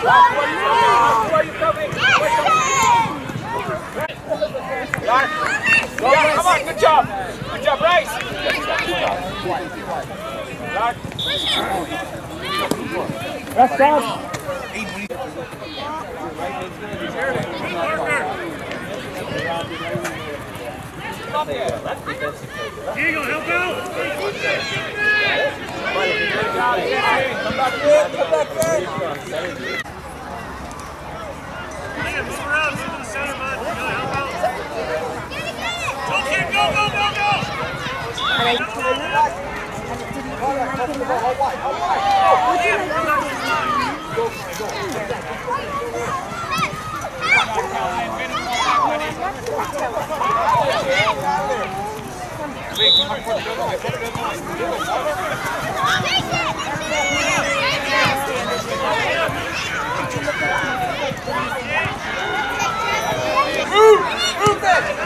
Yeah, come on, good job. Good job, Bryce. Rest down. Eagle, help out! Come back in, come back in. Move around, move to the center, bud. You gotta help out. Go, kid, go, go, go, go! Move it!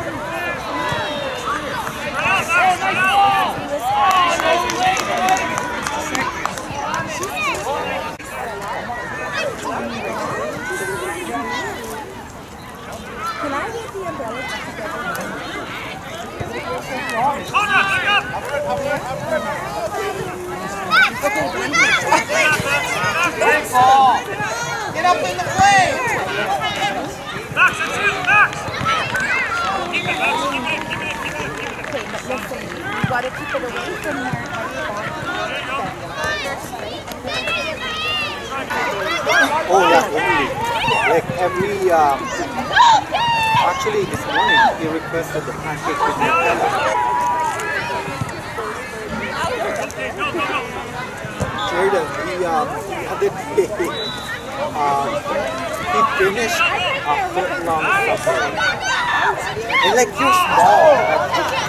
Can I get the umbrella together? Hold on, back up! Get up in the plane! Max, that's you, Max! Keep it, Max, keep it, keep it, keep it, keep it. Okay, but listen, you gotta keep it away from there. Oh yeah, only. Like every, actually this morning he requested the pancake with Nutella. Jordan, the other day, he finished a foot-long Subway. And like you're small.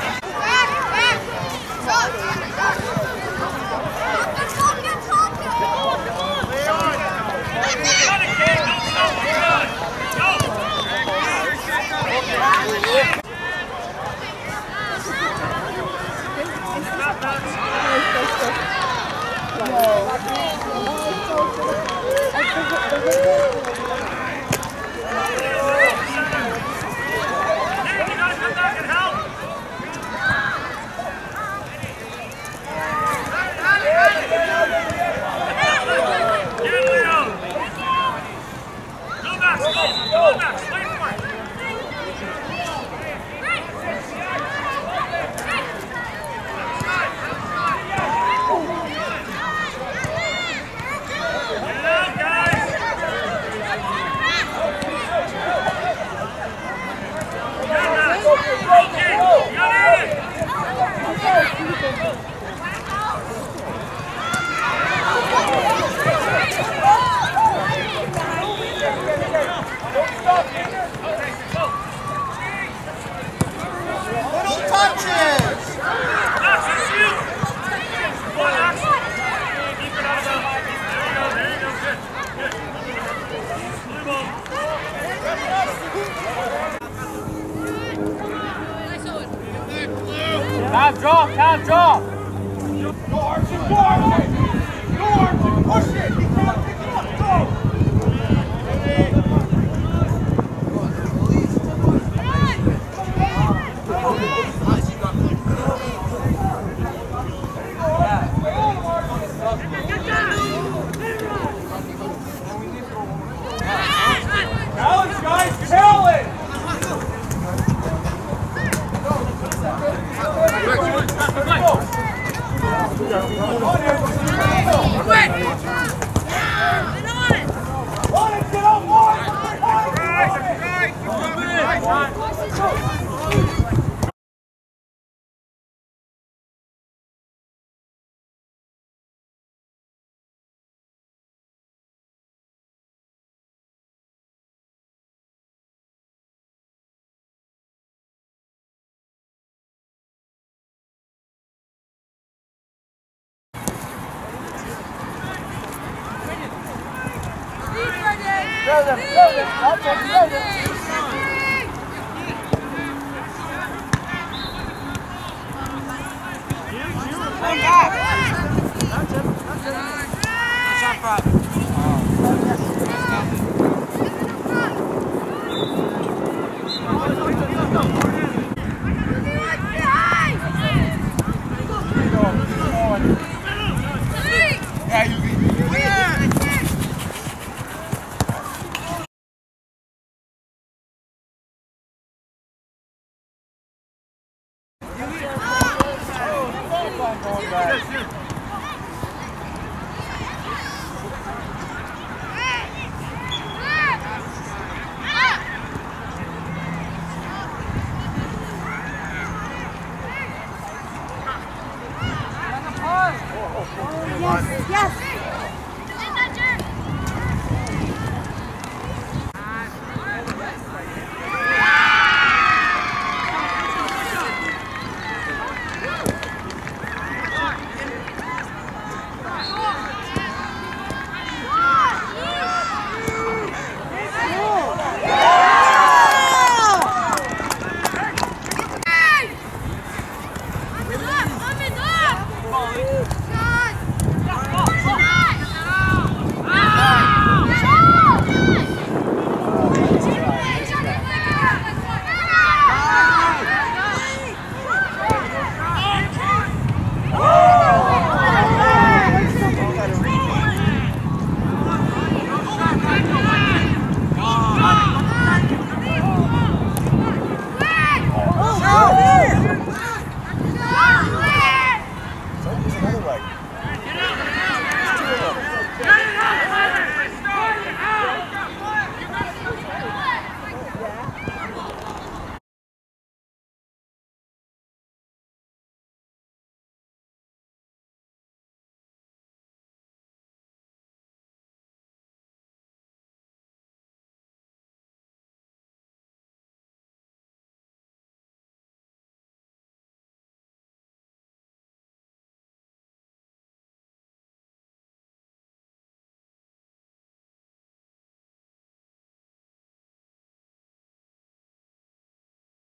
Time drop! Go Archie, go Archie! Go Archie, push it! He can't pick it up, go! Challenge, guys, challenge! Throw them, I'll take them. Come back. That's it. Shot, Bob. Yes, yes.